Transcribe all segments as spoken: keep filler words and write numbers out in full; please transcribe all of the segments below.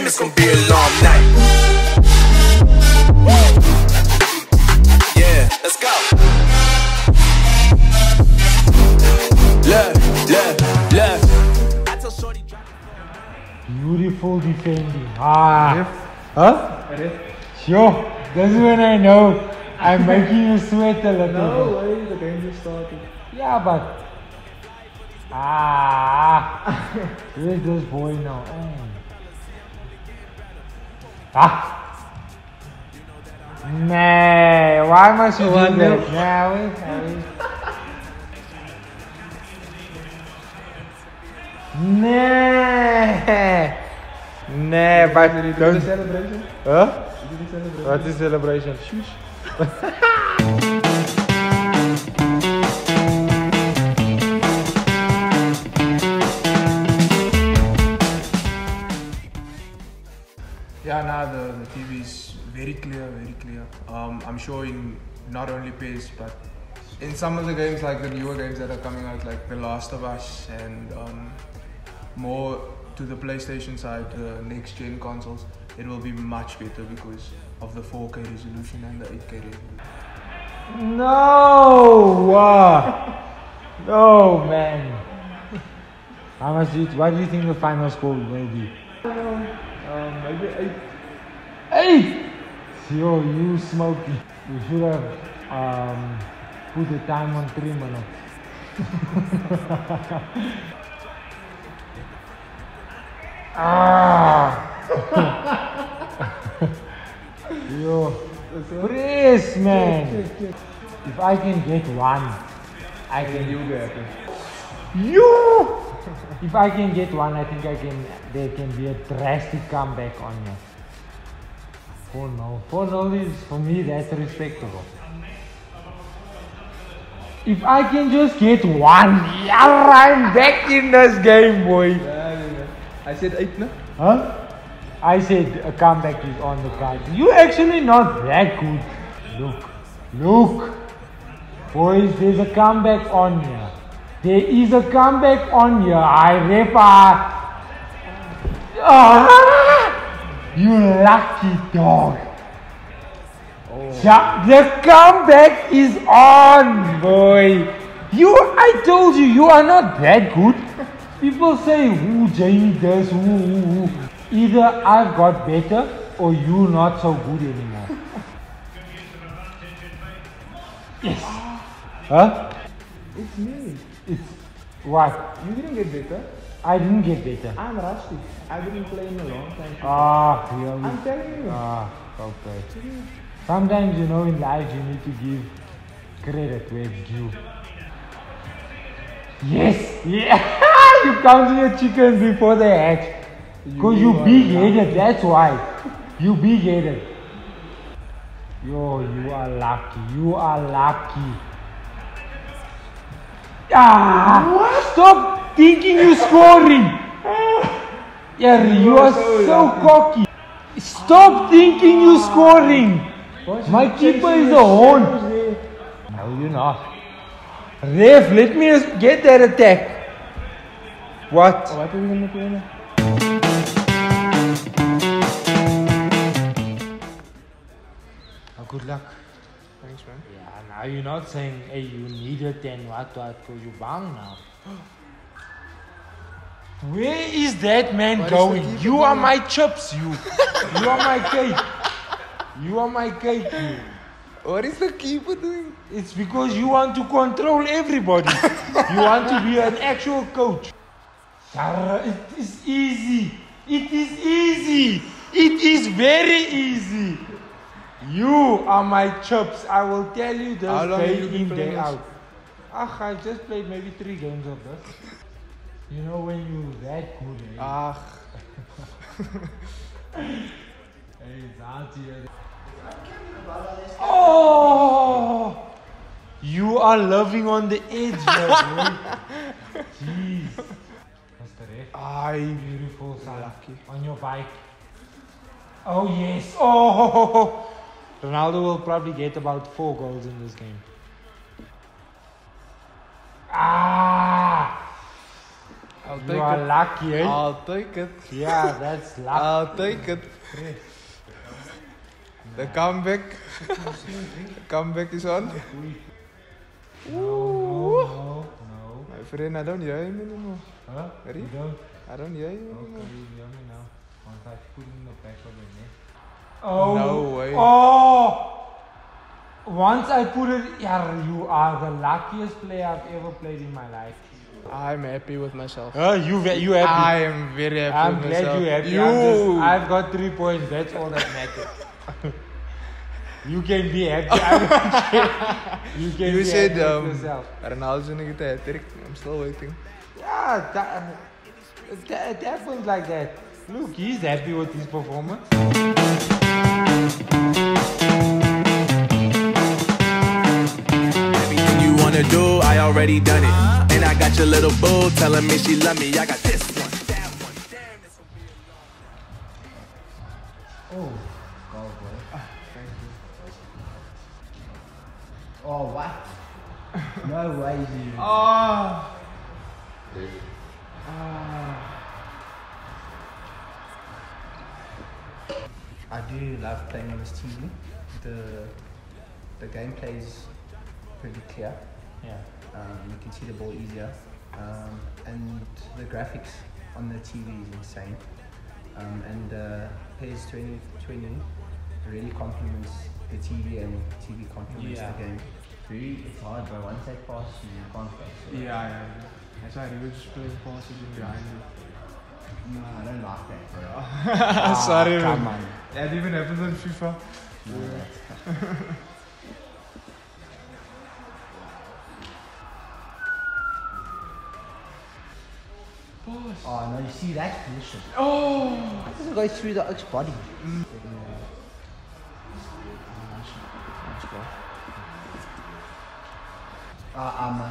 it's gonna be a long night. Yeah, let's go. Look, look, look. I tell Shorty drop. Beautiful defending. Ah. Ref. Huh? Ref. Sure. That's when I know I'm making you sweat a little No bit. way, the game just started. Yeah, but. Ah. Where's this boy now? Oh. Ah. Nah, why must you do One nil. that? Nah, wait, wait. Nah. Nah, but Did you do the don't. celebration? Huh? Did you do the celebration? What is celebration? Shush. Yeah, now the, the T V is very clear, very clear. Um, I'm showing not only P E S, but in some of the games, like the newer games that are coming out, like The Last of Us, and um, more to the PlayStation side, the next gen consoles, it will be much better because of the four K resolution and the eight K resolution. No! uh, no, man. How much do you, what do you think the final score will be? Um, maybe eight. Eight! Yo, you smoky. You should have um, put the time on three minutes. Ah! Yo, press, man. If I can get one, I can. You'll be happy. You! If I can get one, I think I can. There can be a drastic comeback on you. four nil. four nil is, for me, that's respectable. If I can just get one, yeah, I'm back in this game, boy. Yeah, yeah, yeah. I said eight, no? Huh? I said a comeback is on the cards. You actually not that good. Look, look. Boys, there's a comeback on here. There is a comeback on here. I ref. Ah, you lucky dog. Oh. Ja- the comeback is on, boy. You, I told you, you are not that good. People say, who Jamie does, who, who, who. Either I've got better or you not so good anymore. Yes. Huh? It's me. It's what? You didn't get better. I didn't get better. I'm rusty. I didn't play in a long time. Ah, really? I'm telling you. Ah, okay. Sometimes, you know, in life you need to give credit where it's due. Yes! Yeah! You count your chickens before they hatch. Because you, are big-headed, that's why. You big-headed. Yo, you are lucky. You are lucky. Ah! What? Stop thinking you're scoring. Yeah, you are so so lucky. cocky. Stop thinking you're scoring. What? My You're keeper chasing is the a horn. shadows there. No, you're not. Ref, let me just get that attack. What? Oh, what are we gonna play now? Oh, good luck. Thanks, man. Yeah, now you're not saying, hey, you need it and what, what, because you're bang now. Where is that man What is the going? keeper You are doing? my chips, you. You are my cake. You are my cake, you. What is the keeper doing? It's because you want to control everybody. You want to be an actual coach. Sarah, it is easy. It is easy. It is very easy. You are my chips. I will tell you this How long have day you been in, playing day this? out. Ach, I just played maybe three games of this. You know when you're that good, eh? Ah, Hey, it's hard to hear. Oh! You are living on the edge, my boy. Jeez. Mister Ref. I Beautiful son. Lucky. On your bike. Oh, yes. Oh! Ronaldo will probably get about four goals in this game. Ah! I'll You take are it. lucky, eh? I'll take it. Yeah, that's lucky. I'll take it. The comeback. The comeback is on. No, no, no. My friend, I don't hear him anymore. Huh? Ready? You don't? I don't hear you Okay, anymore. you hear me now. Once I put in the back of the net. Oh, No way. Oh! Once I put it, yeah, you are the luckiest player I've ever played in my life. I'm happy with myself. Uh, you, ve- you happy? I am very happy I'm with glad myself. you're happy. You. I'm just, I've got three points. That's all that matters. You can be happy. I don't care. You can You be said happy with um, yourself. Ronaldo's gonna get a hat trick. I'm still waiting. Yeah, that, it, it happens like that. Look, he's happy with his performance. Everything you wanna do, I already done it. And I got your little boo telling me she love me. I got this one, that one, damn, this will be a long. Oh, go boy. Oh, what? No way, dude. Ah. I do love playing on this T V. The the gameplay is pretty clear. Yeah. Um, you can see the ball easier, um, and the graphics on the T V is insane. Um, and uh, P E S twenty twenty really complements the T V, and T V complements Yeah. the game. Very, it's hard, but once they pass you, you can't pass. Yeah, yeah. That's why I just play passes in behind me. No, I don't like that, bro. Ah, Sorry, come man. on. That even happens on FIFA. No, that's Oh no, you see that bullshit. Oh! How does it go through the oak's body? Ah, ah, man.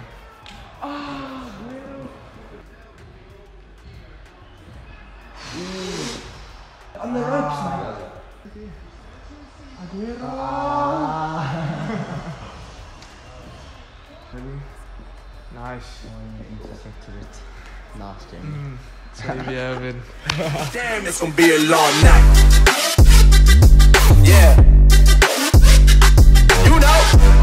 On the ropes, man. Really? Nice. Intercepted it. Nice, Jamie. Mm. So we have it. Damn, it's gonna be a long night. Yeah. You know.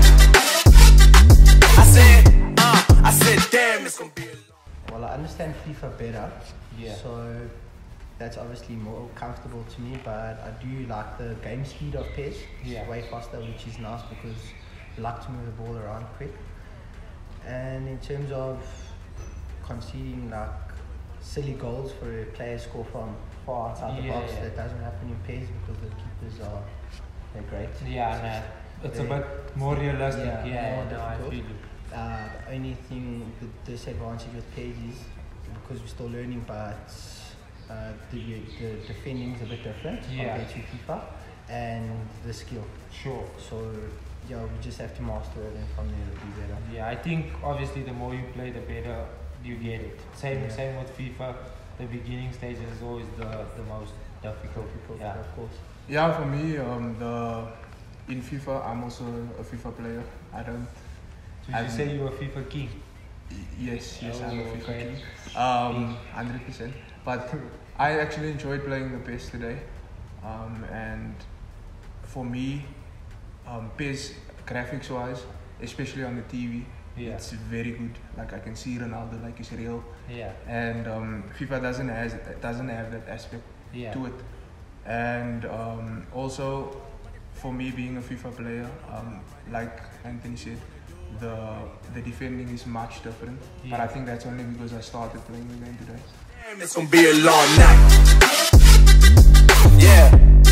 I said, uh, I said, damn, it's gonna be a long. Well, I understand FIFA better. Yeah. So that's obviously more comfortable to me, but I do like the game speed of P E S. Yeah. It's way faster, which is nice because you like to move the ball around quick. And in terms of conceding like silly goals for a player score from far outside the Yeah, box, yeah. that doesn't happen in P E S because the keepers are they're great. Yeah, no. It's a They- bit more realistic. Yeah, Yeah, more no, I difficult. feel you. Uh, the only thing, the disadvantage with P E S is because we're still learning, but uh, the, the defending is a bit different Yeah. compared to FIFA, and the skill. Sure. So yeah, we just have to master it, and from there it'll be better. Yeah, I think obviously the more you play, the better you get it. Same, Yeah. same with FIFA. The beginning stages is always the, the most difficult. Difficult, Yeah. of course. Yeah, for me, um, the in FIFA, I'm also a FIFA player. I don't. So you I'm- say you're a FIFA king. y- Yes, yes, I'm a Oh, FIFA okay. king. Um, hundred percent. But I actually enjoyed playing the P E S today, um, and for me, um, P E S graphics wise, especially on the T V, Yeah. it's very good. Like I can see Ronaldo like it's real, Yeah. and um, FIFA doesn't has doesn't have that aspect Yeah. to it. And um, also, for me being a FIFA player, um, like Anthony said, the the defending is much different. But Yeah. I think that's only because I started playing the game today. Damn, it's gonna be a long night. Yeah.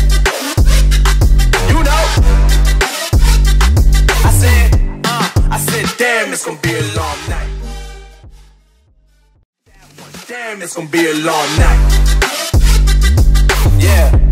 You know. I said, uh, I said, damn, it's gonna be a long night. Damn, it's gonna be a long night. Yeah.